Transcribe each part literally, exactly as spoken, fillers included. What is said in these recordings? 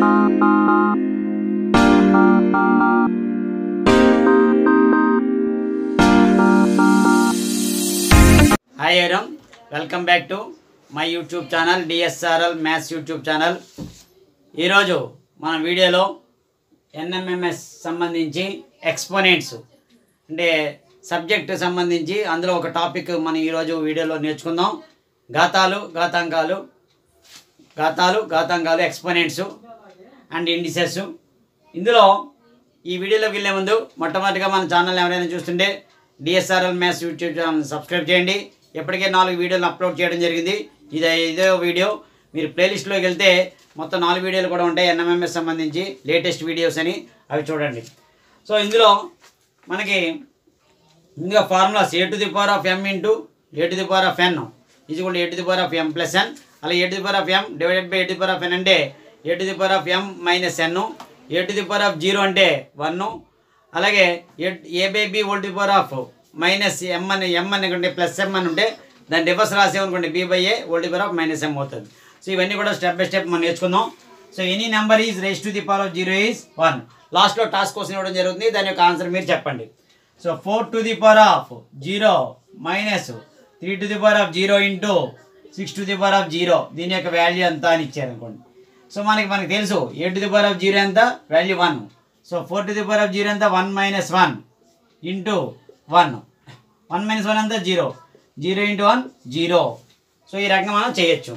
Hi everyone, welcome back to my YouTube channel D S R L Maths YouTube channel. ఈ రోజు మన వీడియోలో N M M S సంబంధించి exponents అంటే subject సంబంధించి అందులో ఒక టాపిక్ మనం ఈ రోజు వీడియోలో నేర్చుకుందాం. ఘాతాలు ఘాతాంకాలు ఘాతాలు ఘాతాంకాలు ఎక్స్పోనెంట్స్ అండ్ ఇండిసెస్. ఇందులో ఈ వీడియోలోకి వెళ్ళే ముందు మొట్టమొదటిగా మన ఛానల్ ఎవరైనా చూస్తుంటే D S R L Maths YouTube channel subscribe చేయండి. ఇప్పటికే నాలుగు వీడియోలు అప్లోడ్ చేయడం జరిగింది. ఇదే ఇదే వీడియో మీరు ప్లేలిస్ట్లోకి వెళ్తే మొత్తం నాలుగు వీడియోలు కూడా ఉంటాయి N M M S సంబంధించి లేటెస్ట్ వీడియోస్ అని, అవి చూడండి. సో ఇందులో మనకి ముందుగా formulas a to the power of m into a to the power of n is equal to a to the power of m plus n. అలా a to the power of m divided by a to the power of n అంటే a to the power of m minus n. A to the power of zero అంటే one. అలాగే a by b whole to the power of minus m అని m అని ఉంటే plus m అని ఉంటే దాన్ని reverse రాసేమనుకోండి b by a whole to the power of minus m అవుతుంది. సో ఇవన్నీ కూడా స్టెప్ బై స్టెప్ మనం నేర్చుకుందాం. So any number is raise to the power of zero is one. లాస్ట్లో టాస్క్ కోసం ఇవ్వడం జరుగుతుంది, దాని యొక్క ఆన్సర్ మీరు చెప్పండి. So four to the power of zero minus three to the power of zero into six to the power of zero, దీని యొక్క వాల్యూ ఎంత అని ఇచ్చారనుకోండి. సో మనకి మనకి తెలుసు a to the power of zero ఎంత, value one. So four to the power of zero ఎంత, one minus one into one. One minus one ఎంత, zero. Zero into one zero. So ఈ రకంగా మనం చేయొచ్చు.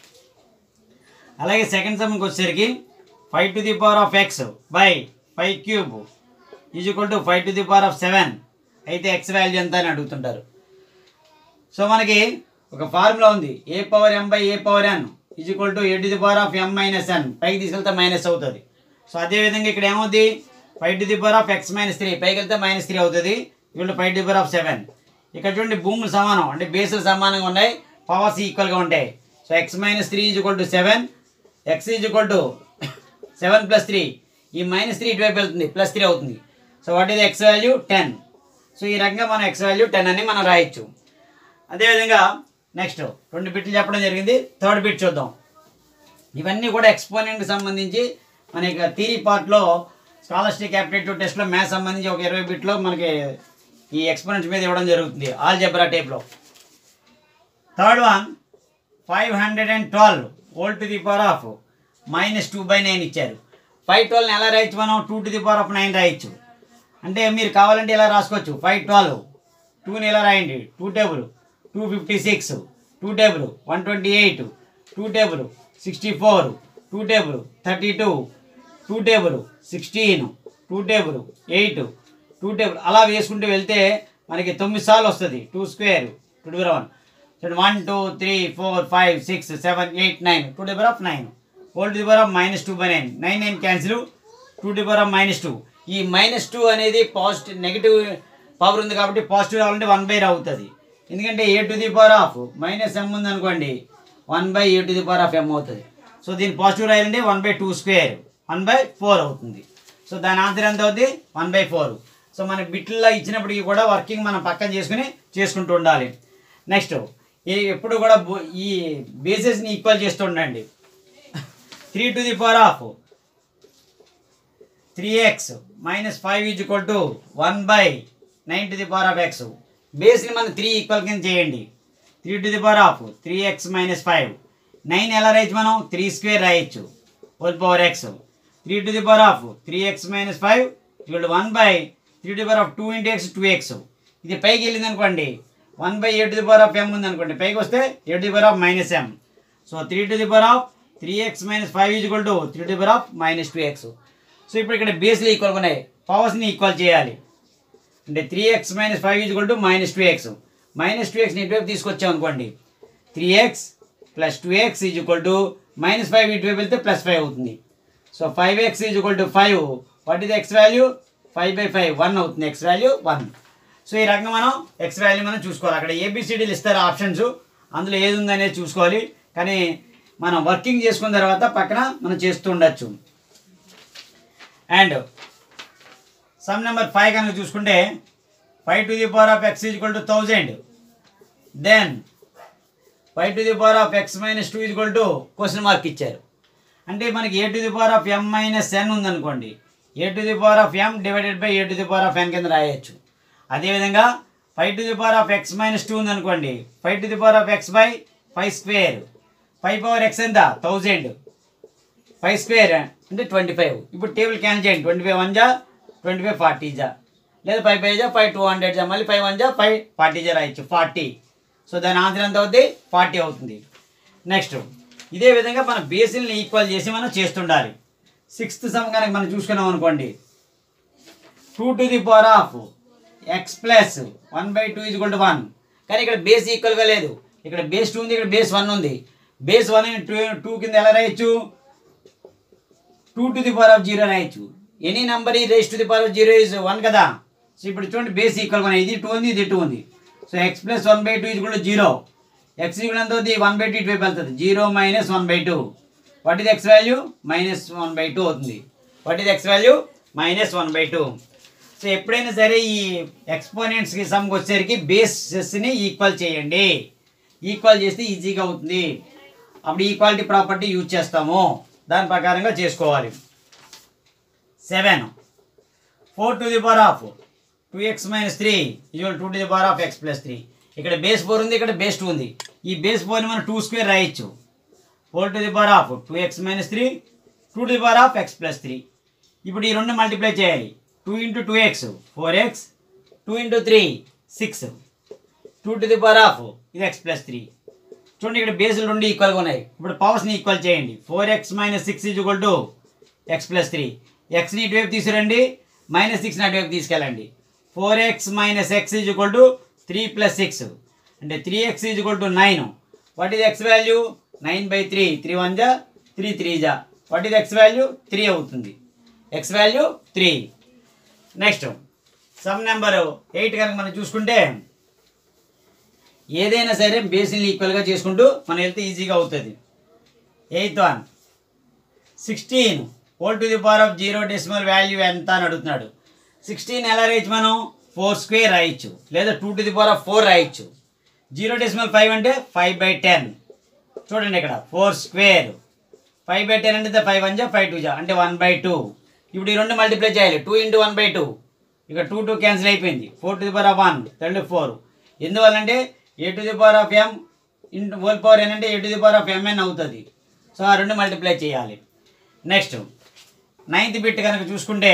అలాగే సెకండ్ సమ్కి వచ్చేసరికి five to the power of x by five cube is equal to five to the power of seven అయితే x value ఎంత అని అడుగుతుంటారు. సో మనకి ఒక ఫార్ములా ఉంది, a power m by a power n is equal to a to the power of m minus n. పైకి తీసుకెళ్తే minus అవుతుంది. సో అదేవిధంగా ఇక్కడ ఏమవుతుంది, five to the power of x minus three పైకి వెళ్తే మైనస్ త్రీ అవుతుంది. ఇక్కడ five to the power of seven. ఇక్కడ చూడండి భూములు సమానం అంటే బేసులు సమానంగా ఉన్నాయి, పవర్స్ ఈక్వల్గా ఉంటాయి. So x minus three is equal to seven, x is equal to seven plus three. ఈ మైనస్ త్రీ ఇటువైపు వెళ్తుంది, ప్లస్ త్రీ అవుతుంది. So what is x value, ten. So ఈ రకంగా మనం ఎక్స్ వాల్యూ టెన్ అని మనం రాయొచ్చు. అదేవిధంగా నెక్స్ట్ రెండు బిట్లు చెప్పడం జరిగింది. థర్డ్ బిట్ చూద్దాం. ఇవన్నీ కూడా ఎక్స్పోనెంట్కి సంబంధించి మన థియరీ పార్ట్లో స్కాలర్షిప్ యాప్టిట్యూడ్ టెస్ట్లో మ్యాథ్స్ సంబంధించి ఒక ఇరవై బిట్లో మనకి ఈ ఎక్స్పోనెంట్స్ మీద ఇవ్వడం జరుగుతుంది ఆల్జబ్రా టైప్లో. Third one five hundred and twelve whole to the power of minus two by nine ఇచ్చారు. ఫైవ్ ట్వెల్వ్ని ఎలా రాయొచ్చు మనం, two to the power of nine రాయొచ్చు. అంటే మీరు కావాలంటే ఇలా రాసుకోవచ్చు, ఫైవ్ ట్వెల్వ్ టూని ఇలా రాయండి, two table two fifty six, two table one twenty eight, two table sixty four, two table thirty two, two table sixteen, two table eight, two table అలా వేసుకుంటూ వెళ్తే మనకి తొమ్మిది సార్లు వస్తుంది. Two square two to power one. So one two three four five six seven eight nine, two to power of nine. Whole to the power of minus two by nine. Nine nine cancel, two to power of minus two. ఈ minus two అనేది positive negative power ఉంది కాబట్టి positive రావాలంటే one by అవుతుంది. ఎందుకంటే a to the power of minus m ఉంది అనుకోండి, one by a to the power of m అవుతుంది. సో దీన్ని పాజిటివ్ రాయాలంటే one by two square, one by four అవుతుంది. సో దాని ఆన్సర్ ఎంత అవుతుంది, వన్ బై ఫోర్. సో మన బిట్లలో ఇచ్చినప్పటికీ కూడా వర్కింగ్ మనం పక్కన చేసుకుని చేసుకుంటూ ఉండాలి. నెక్స్ట్ ఈ ఎప్పుడు కూడా ఈ బేసెస్ని ఈక్వల్ చేస్తూ ఉండండి. Three to the power of three x minus five is equal to one by nine to the power of x. బేస్ని మనం త్రీ ఈక్వల్ కింద చేయండి. Three to the power of three x minus five. Nine ఎలా రాయొచ్చు మనం, three square రాయొచ్చు whole power x. Three to the power of three x minus five equal to one by three to the power of two into X, two x. ఇది పైకి వెళ్ళింది అనుకోండి, one by a to the power of m ఉంది అనుకోండి, పైకి వస్తే a to the power of minus m. So three to the power of three x minus five is equal to three to the power of minus two x. So ఇప్పుడు ఇక్కడ బేస్లు ఈక్వల్గా ఉన్నాయి, పవర్స్ని ఈక్వల్ చేయాలి. అంటే three x minus five is equal to minus two x. Minus two ఎక్స్ని ఇటువైపు తీసుకొచ్చాం అనుకోండి, three x plus two x is equal to minus five ఇటువైపు వెళ్తే ప్లస్ ఫైవ్ అవుతుంది. So five x is equal to five. What is x value, five by five, one అవుతుంది. X value one. So ఈ రకంగా మనం X value మనం చూసుకోవాలి. అక్కడ ఏబిసిడీలు ఇస్తారు ఆప్షన్స్, అందులో ఏది ఉందనేది చూసుకోవాలి. కానీ మనం వర్కింగ్ చేసుకున్న తర్వాత పక్కన మనం చేస్తూ ఉండొచ్చు. అండ్ సమ్ నెంబర్ ఫైవ్ కనుక చూసుకుంటే five to the power of x is equal to thousand. Then five to the power of x minus two is equal to question mark ఇచ్చారు. అంటే మనకి a to the power of m minus n ఉందనుకోండి, a to the power of m divided by a to the power of n కింద రాయొచ్చు. అదేవిధంగా five to the power of x minus two ఉందనుకోండి, five to the power of x by five square. Five power x ఎంత thousand, five square అంటే twenty five. ఇప్పుడు table cancel చేయండి. Twenty five one జా twenty five forty జా, లేదా five five జా five two hundred జా, మళ్ళీ ఫైవ్ వన్ జా ఫైవ్ ఫార్టీ జా రాయొచ్చు, ఫార్టీ. సో దాని ఆన్సర్ ఎంత అవుతుంది? ఫార్టీ అవుతుంది. నెక్స్ట్ ఇదే విధంగా మన బేసిల్ని ఈక్వల్ చేసి మనం చేస్తుండాలి. సిక్స్త్ సమ్ కనుక మనం చూసుకున్నాం అనుకోండి, two to the power of x plus one by two is equal to one. కానీ ఇక్కడ బేస్ ఈక్వల్గా లేదు, ఇక్కడ బేస్ టూ ఉంది, ఇక్కడ బేస్ వన్ ఉంది. బేస్ వన్ టూ టూ కింద ఎలా రాయొచ్చు? Two to the power of zero రాయొచ్చు. ఎనీ నెంబర్ ఈ raise to the power of zero is one కదా. సో ఇప్పుడు చూడండి బేస్ ఈక్వల్గా ఉన్నాయి, ఇది టూ ఉంది, ఇది టూ ఉంది. So x plus one by two is equal to zero. X equal ఎంత అవుతుంది? వన్ బై టూ ఇటువైపు వెళ్తుంది, zero minus one by two. What is x value? Minus one by two అవుతుంది. What is x value? Minus one by two. So ఎప్పుడైనా సరే ఈ ఎక్స్పోనెంట్స్కి సమ్కి వచ్చేసరికి బేసెస్ని equal చేయండి. ఈక్వల్ చేస్తే ఈజీగా అవుతుంది. అప్పుడు ఈక్వాలిటీ ప్రాపర్టీ యూజ్ చేస్తాము, దాని ప్రకారంగా చేసుకోవాలి. Seven four to the power of two x minus three equal two to the power of x plus three. ఇక్కడ బేస్ ఫోర్ ఉంది, ఇక్కడ బేస్ టూ ఉంది. ఈ బేస్ ఫోర్ని మనం టూ స్క్వేర్ రాయొచ్చు. Four to the power of two x minus three two to the power of x plus three. ఇప్పుడు ఈ రెండు మల్టిప్లై చేయాలి. Two into two x four x, two into three six, two to the power of ఇది x plus three. చూడండి ఇక్కడ బేసులు రెండు ఈక్వల్గా ఉన్నాయి. ఇప్పుడు పవర్స్ని ఈక్వల్ చేయండి. Four x minus six is equal to x plus three. ఎక్స్ని ఇటువైపు తీసుకురండి, మైనస్ సిక్స్ని అటువైపు తీసుకెళ్ళండి. Four x minus x is equal to three plus six అంటే three x is equal to nine. What is x value? Nine by three. Three one జా three three జా. What is x value? Three అవుతుంది. X value three. Next sum number eight కనుక మనం చూసుకుంటే, ఏదైనా సరే బేసిల్ని ఈక్వల్గా చేసుకుంటూ మనం వెళ్తే ఈజీగా అవుతుంది. Eighth one sixteen whole to the power of zero decimal value ఎంత అని అడుగుతున్నాడు. సిక్స్టీన్ ఎలా రాయొచ్చు? మనం ఫోర్ స్క్వేర్ రాయొచ్చు, లేదా two to the power of four రాయొచ్చు. జీరో డెసిమల్ ఫైవ్ అంటే ఫైవ్ బై టెన్. చూడండి ఇక్కడ four square, five by ten అంటే ఫైవ్ వన్ జా ఫైవ్ టూ జా అంటే వన్ బై టూ. ఇప్పుడు ఈ రెండు మల్టిప్లై చేయాలి. Two into one by two, ఇక టూ టూ క్యాన్సిల్ అయిపోయింది. Four to the power of one రెండు ఫోర్. ఎందువల్లంటే a to the power of m into whole power n అంటే a to the power of m n అవుతుంది. So ఆ రెండు multiply చేయాలి. Next ninth bit కనుక చూసుకుంటే,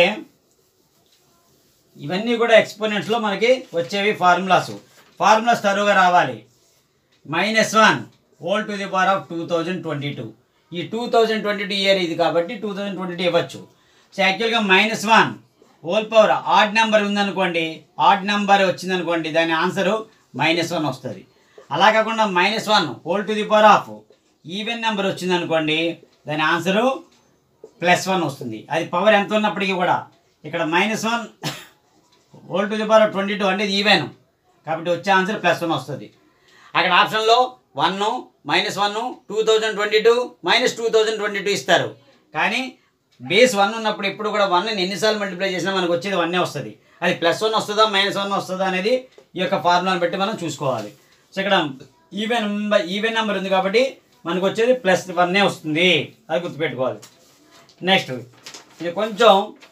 ఇవన్నీ కూడా ఎక్స్పోనెంట్స్లో మనకి వచ్చేవి ఫార్ములాస్. ఫార్ములాస్ తరువుగా రావాలి. Minus one whole to the power of two thousand twenty two. ఈ two thousand twenty two year ఇది కాబట్టి టూ థౌజండ్ ట్వంటీ టూ ఇవ్వచ్చు. సో యాక్చువల్గా minus one whole power odd number ఉందనుకోండి, ఆడ్ నెంబర్ వచ్చిందనుకోండి, దాని ఆన్సరు మైనస్ వన్ వస్తుంది. అలా కాకుండా minus one whole to the power of even number వచ్చిందనుకోండి, దాని ఆన్సరు ప్లస్ వన్ వస్తుంది. అది పవర్ ఎంత ఉన్నప్పటికీ కూడా. ఇక్కడ minus one whole to the power of twenty two అంటే ఈవెన్ కాబట్టి వచ్చే ఆన్సర్ ప్లస్ వన్ వస్తుంది. అక్కడ ఆప్షన్లో one minus one two thousand twenty two minus two thousand twenty two ఇస్తారు. కానీ బేస్ వన్ ఉన్నప్పుడు ఎప్పుడు కూడా వన్ ఎన్నిసార్లు మల్టిప్లై చేసినా మనకు వచ్చేది వన్నే వస్తుంది. అది ప్లస్ వన్ వస్తుందా మైనస్ వన్ వస్తుందా అనేది ఈ యొక్క ఫార్ములాను బట్టి మనం చూసుకోవాలి. సో ఇక్కడ ఈవెన్ ఈవెన్ నెంబర్ ఉంది కాబట్టి మనకు వచ్చేది ప్లస్ వన్నే వస్తుంది, అది గుర్తుపెట్టుకోవాలి. నెక్స్ట్ ఇది కొంచెం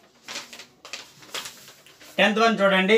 టెన్త్ వన్ చూడండి.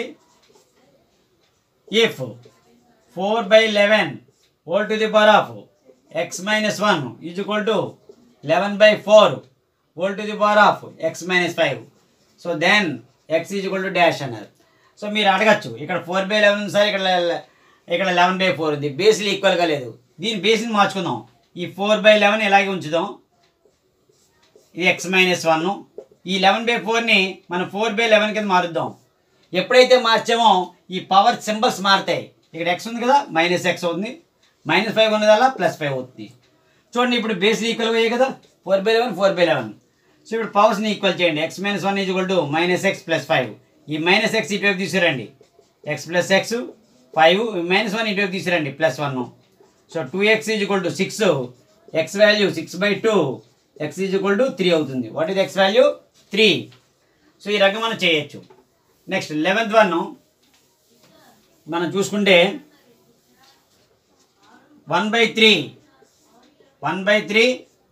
If four by eleven whole to the power of x minus one is equal to eleven by four whole to the power of x minus five. So then x is equal to dash అన్నారు. So మీరు అడగచ్చు, ఇక్కడ four by eleven ఉంది sir, ఇక్కడ ఇక్కడ eleven by four ఉంది, బేస్లు ఈక్వల్గా లేదు. దీని బేస్ని మార్చుకుందాం. ఈ ఫోర్ బై లెవెన్ ఇలాగే ఉంచుదాం, ఇది ఎక్స్ మైనస్ వన్. ఈ లెవెన్ బై ఫోర్ని మనం ఫోర్ బై లెవెన్ కింద మారుద్దాం. ఎప్పుడైతే మార్చామో ఈ పవర్ సింబల్స్ మారుతాయి. ఇక్కడ ఎక్స్ ఉంది కదా, మైనస్ ఎక్స్ అవుతుంది, మైనస్ ఫైవ్ ఉన్నదల్లా ప్లస్ ఫైవ్ అవుతుంది. చూడండి ఇప్పుడు బేస్లు ఈక్వల్గా అయ్యాయి కదా, four by eleven four by eleven. So ఇప్పుడు పవర్స్ని ఈక్వల్ చేయండి. X minus one is equal to minus x plus five. ఈ మైనస్ ఎక్స్ ఇటువైపు తీసుకురండి, x plus x five, minus one ఇటువైపు తీసుకురండి plus one. So two x is equal to six, x value six by two, x is equal to three అవుతుంది. What is x value? Three. So ఈ రకం మనం చేయొచ్చు. Next eleventh one మనం చూసుకుంటే one by three one by three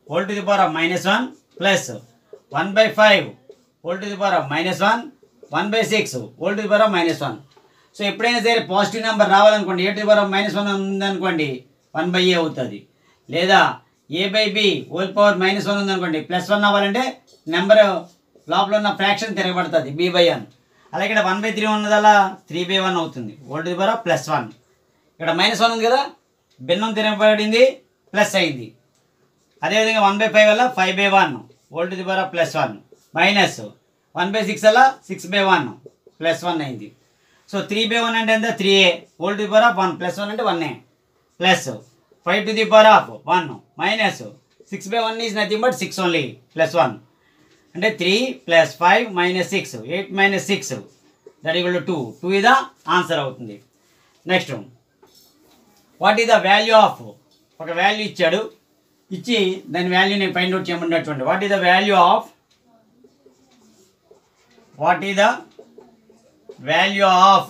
whole to the power of minus one plus one by five whole to the power of minus one one by six whole to the power of minus one. So ఎప్పుడైనా సరే positive number రావాలనుకోండి, a to the power of minus one ఉందనుకోండి one by a అవుతుంది, లేదా a by b whole power minus one ఉందనుకోండి plus one అవ్వాలంటే number లోపల ఉన్న ఫ్రాక్షన్ తిరగబడుతుంది బి బై వన్. అలాగే ఇక్కడ వన్ బై త్రీ ఉన్నదల్లా త్రీ బై వన్ అవుతుంది whole to the power of plus one. ఇక్కడ మైనస్ వన్ ఉంది కదా, భిన్నం తిరగబడింది ప్లస్ అయింది. అదేవిధంగా వన్ బై ఫైవ్ వల్ల five by one whole to the power of plus one minus one by six వల్ల six by one plus one అయింది. సో త్రీ బై వన్ అంటే ఎంత three a whole to the power of one plus one అంటే one a plus five to the power of one minus six by one is nothing but six only plus one అంటే three plus five minus six eight minus six that equal to two two ఇద answer అవుతుంది. Next what is the value of, ఒక value ఇచ్చాడు, ఇచ్చి దాని వాల్యూని find out చేయమన్నటువంటి what is the value of what is the value of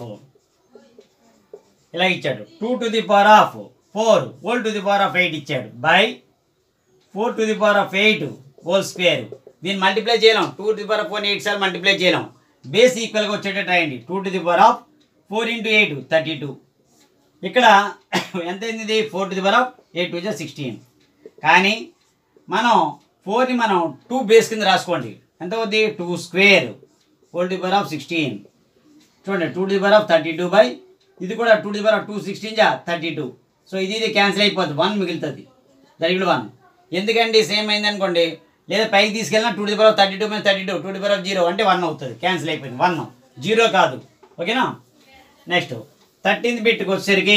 ఇలా ఇచ్చాడు two to the power of four whole to the power of eight ఇచ్చాడు by four to the power of eight whole square. దీన్ని multiply చేయలేం, two to the power of four eight సార్లు multiply చేయలేం, base ఈక్వల్గా వచ్చేటట్టు రాయండి. Two to the power of four into eight thirty two, ఇక్కడ ఎంత అయింది four to the power of eight two జా సిక్స్టీన్. కానీ మనం ఫోర్ని మనం టూ బేస్ కింద రాసుకోండి, ఎంత అవుద్ది two square whole to the power of sixteen. చూడండి two to the power of thirty two by ఇది కూడా two to the power of two sixteen జా థర్టీ టూ. సో ఇది ఇది క్యాన్సిల్ అయిపోతుంది, వన్ మిగులుతుంది దరిగిడు వన్. ఎందుకండి సేమ్ అయింది అనుకోండి, లేదా పైకి తీసుకెళ్ళినా two to the power of thirty two minus thirty two two to the power of zero అంటే వన్ అవుతుంది, క్యాన్సిల్ అయిపోయింది, వన్ జీరో కాదు. ఓకేనా. నెక్స్ట్ థర్టీన్త్ బిట్కి వచ్చేసరికి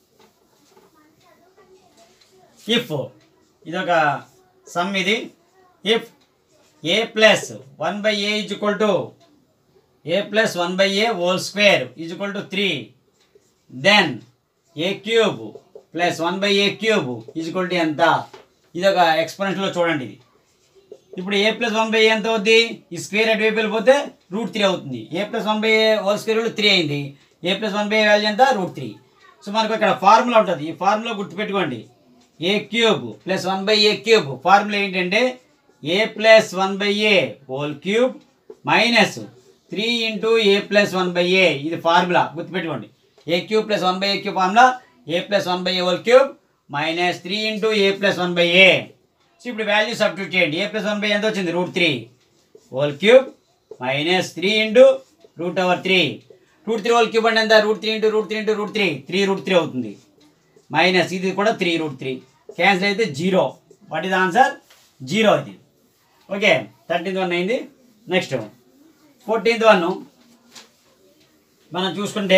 ఇఫ్ ఇదొక సమ్ ఇది, if a plus one by a is equal to a plus one by a whole square is equal to three, then a cube plus one by a cube is equal to ఎంత. ఇది ఒక ఎక్స్పెరిమెంట్లో చూడండి. ఇది ఇప్పుడు a plus one by a ఎంత అవుద్ది, ఈ స్క్వేర్ అటువైపు వెళ్ళిపోతే రూట్ త్రీ అవుతుంది. A plus one by a whole square three అయింది, a plus one by A value ఎంత రూట్ త్రీ. సో మనకు ఇక్కడ ఫార్ములా ఉంటుంది, ఈ ఫార్ములా గుర్తుపెట్టుకోండి. A cube plus one by a cube formula ఏంటంటే a plus one by a whole cube minus three into a plus one by a, ఇది formula గుర్తుపెట్టుకోండి. A cube plus one by a cube formula a plus one by a whole cube minus three into a plus one by a. So ఇప్పుడు value substitute చేయండి. A plus one by ఎంత వచ్చింది root three whole cube minus three into root over three. Root three whole cube అంటే ఎంత root three into root three into root three three root three అవుతుంది, minus ఇది కూడా three root three cancel అయితే zero. What is answer zero ఇది. Okay thirteenth one అయింది. Next fourteenth one మనం చూసుకుంటే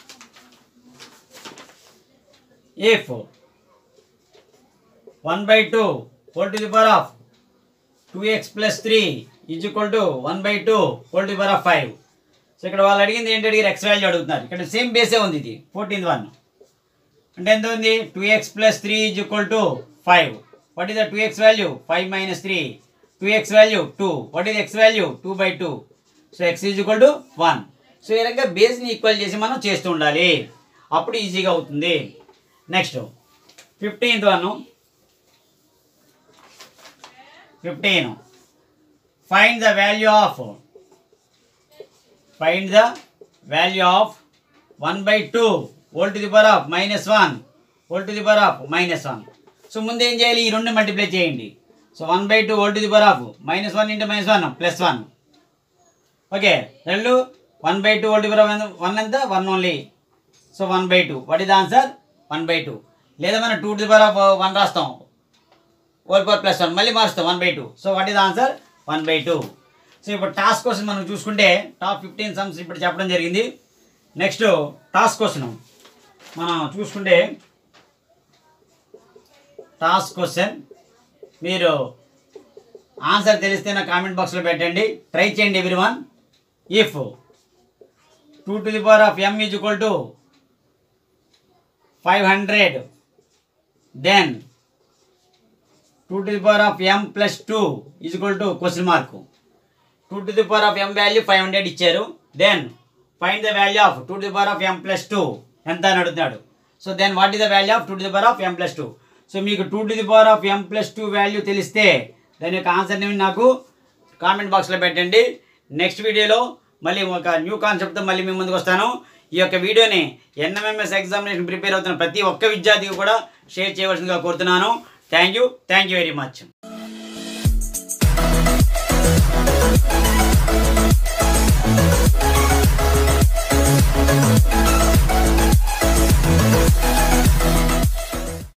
if one by two whole to the power of two x plus three is equal to one by two whole to the power of five. So ఇక్కడ వాళ్ళు అడిగింది ఏంటి అడిగారు X value అడుగుతున్నారు. ఇక్కడ same బేసే ఉంది ఇది ఫోర్టీన్త్ వన్ అంటే ఎంత ఉంది two x plus three is equal to five. What is the two x value five minus three, two x value two, what is x value two by two. So x is equal to one. So ఈ రకంగా బేస్ని equal చేసి మనం చేస్తూ ఉండాలి, అప్పుడు ఈజీగా అవుతుంది. Next fifteenth one fifteen find the value of find the value of one by two whole to the power of minus one whole to the power of minus one. So ముందు ఏం చేయాలి ఈ రెండు మల్టిప్లై చేయండి. So one by two whole to the power of minus one into minus one plus one. Okay రెండు one by two whole to the power of one ఎంత one only. So one by two what is the answer one by two. లేదా మనం two to the power of one రాస్తాం whole power plus one మళ్ళీ మారుస్తాం one by two. So what is the answer one by two. So ఇప్పుడు task కోసం మనం చూసుకుంటే top fifteen sums ఇప్పుడు చెప్పడం జరిగింది. నెక్స్ట్ టాస్క్ క్వశ్చన్ మనం చూసుకుంటే టాస్క్ క్వశ్చన్ మీరు ఆన్సర్ తెలిస్తే నా కామెంట్ బాక్స్లో పెట్టండి, ట్రై చేయండి every one. If two to the power of m is equal to five hundred then two to the power of m plus two is equal to question mark. Two to the power of m value five hundred ఇచ్చారు, then find the value of two to the power of m plus two ఎంత అని అడుగుతున్నాడు. So then what is the value of two to the power of m plus two. So మీకు two to the power of m plus two value తెలిస్తే దాని యొక్క ఆన్సర్ని నాకు comment బాక్స్లో పెట్టండి. నెక్స్ట్ వీడియోలో మళ్ళీ ఒక న్యూ కాన్సెప్ట్తో మళ్ళీ మీ ముందుకు వస్తాను. ఈ యొక్క వీడియోని ఎన్ఎంఎంఎస్ ఎగ్జామినేషన్ ప్రిపేర్ అవుతున్న ప్రతి ఒక్క విద్యార్థికి కూడా షేర్ చేయవలసిందిగా కోరుతున్నాను. Thank you thank you very much.